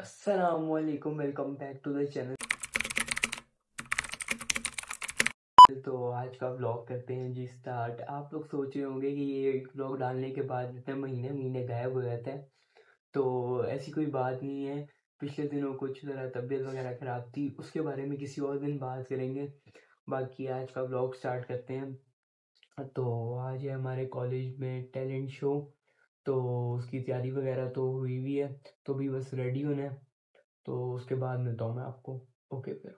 अस्सलामुअलैकुम, welcome back to the channel. तो आज का व्लॉग करते हैं जी स्टार्ट। आप लोग सोच रहे होंगे कि ये व्लॉग डालने के बाद इतने महीने गायब हो जाते हैं, तो ऐसी कोई बात नहीं है। पिछले दिनों कुछ ज़रा तबीयत वगैरह ख़राब थी, उसके बारे में किसी और दिन बात करेंगे। बाकी आज का व्लॉग स्टार्ट करते हैं। तो आज है हमारे कॉलेज में टैलेंट शो, तो उसकी तैयारी वगैरह तो हुई हुई है, तो अभी बस रेडी होना है। तो उसके बाद मिलता हूँ मैं आपको। ओके फिर।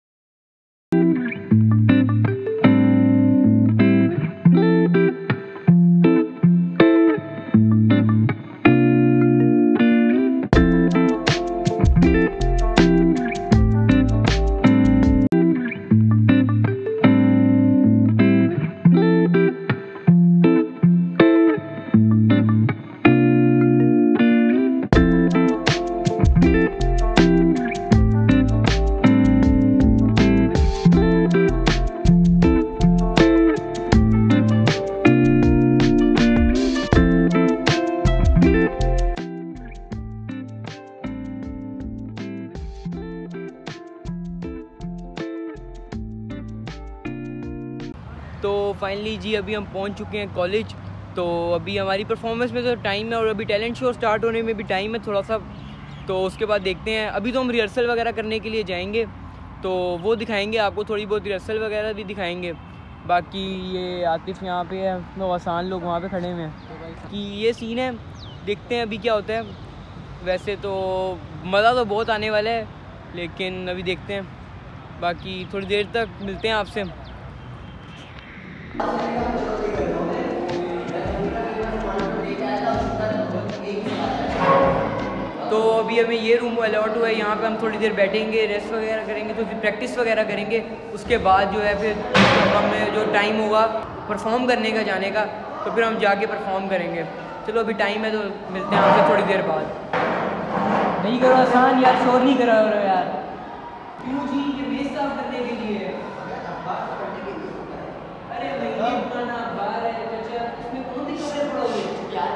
तो फाइनली जी अभी हम पहुंच चुके हैं कॉलेज। तो अभी हमारी परफॉर्मेंस में तो टाइम है और अभी टैलेंट शो स्टार्ट होने में भी टाइम है थोड़ा सा। तो उसके बाद देखते हैं। अभी तो हम रिहर्सल वगैरह करने के लिए जाएंगे, तो वो दिखाएंगे आपको, थोड़ी बहुत रिहर्सल वगैरह भी दिखाएंगे। बाकी ये आतिफ यहाँ पे है, तो आसान लोग वहाँ पे खड़े हुए हैं कि ये सीन है। देखते हैं अभी क्या होता है। वैसे तो मज़ा तो बहुत आने वाला है, लेकिन अभी देखते हैं। बाकी थोड़ी देर तक मिलते हैं आपसे। तो अभी हमें ये रूम अलॉट हुआ है, यहाँ पे हम थोड़ी देर बैठेंगे, रेस्ट वगैरह करेंगे, तो फिर प्रैक्टिस वगैरह करेंगे। उसके बाद जो है फिर हमें जो टाइम होगा परफॉर्म करने का, जाने का, तो फिर हम जाके परफॉर्म करेंगे। चलो अभी टाइम है, तो मिलते हैं आपसे थोड़ी देर बाद। नहीं करो आसान यार, शोर नहीं करो यार। क्यों जी? ये मेज साफ करने के लिए है। अरे भाई ये पुराना बार है चाचा, इसमें कौन सी चोरें पड़ोगे यार?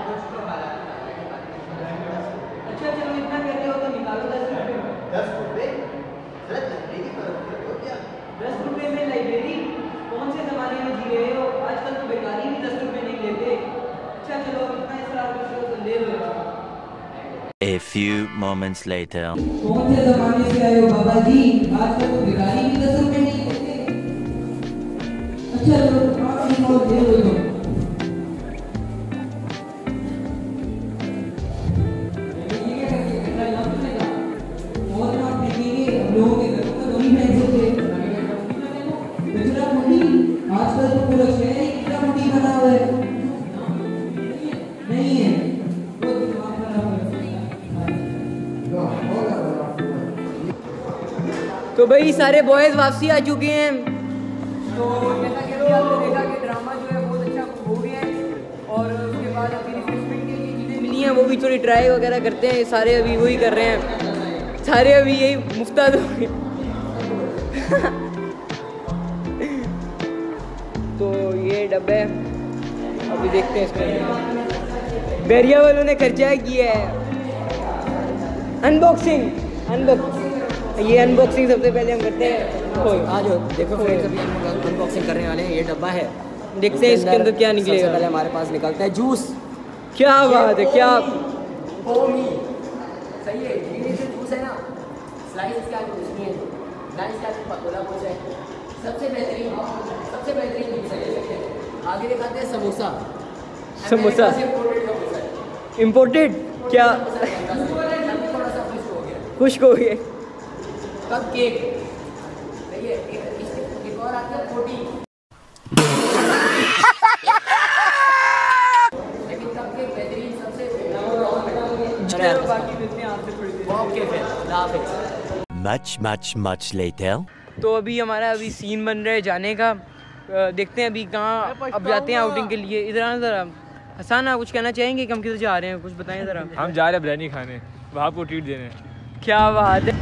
अच्छा चलो इतना कहते हो तो निकालो 10 रुपये। 10 रुपये? सर लाइब्रेरी करो क्या? 10 रुपये में लाइब्रेरी? कौन से ज़माने में जी रहे हो? आजकल तो बेकारी भी 10 रुपये नहीं लेते। अच्छा चलो इतना इसरार करते हो तो ले लो। A few moments later. कौन से ज़माने से आए हो बाबा जी? आजकल तो बेकारी भी 10 रुपये नहीं लेते। अच्छा चलो आप ले लो। आजकल तो पूरा शहर ही कितना मुट्ठी बना हुआ है। नहीं है वो दिमाग खराब है। तो भाई सारे बॉयज वापसी आ चुके हैं। तो जैसा कि अभी आपने देखा कि ड्रामा जो है बहुत अच्छा हो गया है, और उसके बाद अभी रिफ्रेशमेंट के लिए चीज़ें मिली हैं, वो भी थोड़ी ट्राई वगैरह करते हैं। सारे अभी वही कर रहे हैं, सारे अभी यही मुफ्ता तो ये डब्बे अभी देखते हैं इसमें। बैरिया वालों ने खर्चा किया है। ये अनबॉक्सिंग सबसे पहले हम करते हैं। आज देखो फ्रेंड्स, अभी अनबॉक्सिंग करने वाले हैं। ये डब्बा है, देखते हैं इसके अंदर क्या निकलेगा। सबसे पहले हमारे पास निकलता है जूस। क्या बात है, क्या सही है। ये जो जूस है ना, स्लाइस का जूस नहीं है, स्लाइस का पकोड़ा कुछ है। सबसे बेहतरीन जूस है। आगे दिखाते हैं समोसा। समोसा इम्पोर्टेड क्या? थोड़ा सा खुश्क हो गए। कप केक सही है। एक और आता है पोटी, लेकिन कप केक बेहतरीन सबसे। बाकी मिलते हैं आपसे थोड़ी देर। ओके फिर Much later. तो अभी हमारा सीन बन रहा है जाने का। देखते हैं अभी कहाँ अब जाते हैं आउटिंग के लिए। इधर आना ज़रा। हसन आप कुछ कहना चाहेंगे कि हम किधर जा रहे हैं? कुछ बताएं ज़रा। हम जा रहे हैं बिरयानी खाने, वहाँ को ट्रीट देने। क्या बात है।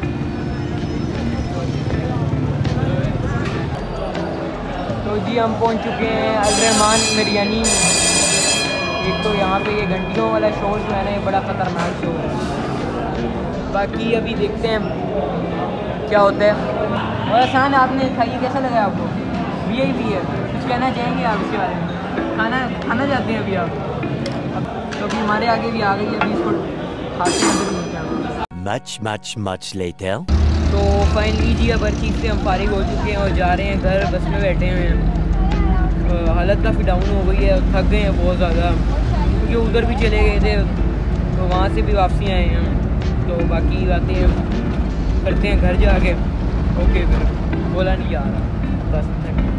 तो जी हम पहुंच चुके हैं अल-रहमान बिरयानी। एक तो यहाँ पे ये घंटियों वाला शो जो है ना, ये बड़ा ख़तरनाक शो है। बाकी अभी देखते हैं क्या होता है। और आसान आपने खाइए, कैसा लगा आपको? VIP है, कुछ कहना चाहेंगे आप इसके बारे में? खाना चाहते हैं अभी आप? तो अभी हमारे आगे भी आ गई है, अभी इसको खाते हैं अंदर मिलते हैं। Much later. तो फाइनली जी अब हर चीज़ से हम फारिग हो चुके हैं और जा रहे हैं घर, बस में बैठे हुए हैं। हालत काफ़ी डाउन हो गई है, थक गए हैं बहुत ज़्यादा, क्योंकि उधर भी चले गए थे तो वहाँ से भी वापसी आए हैं। तो बाकी बातें करते हैं घर जाके। ओके, फिर बोला नहीं जा रहा बस।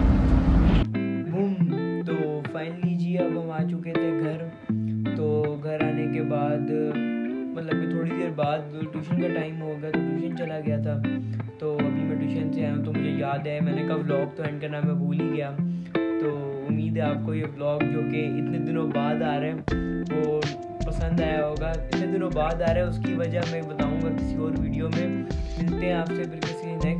तो फाइनली जी अब हम आ चुके थे घर। तो घर आने के बाद मतलब कि थोड़ी देर बाद ट्यूशन का टाइम हो गया, तो ट्यूशन चला गया था। तो अभी मैं ट्यूशन से आया हूँ, तो मुझे याद है मैंने कहा व्लॉग तो एंड करना मैं भूल ही गया। तो उम्मीद है आपको ये व्लॉग जो कि इतने दिनों बाद आ रहे हैं वो पसंद आया होगा। इतने दिनों बाद आ रहा है उसकी वजह मैं बताऊँगा किसी और वीडियो में। मिलते हैं आपसे फिर किसी नेक्स्ट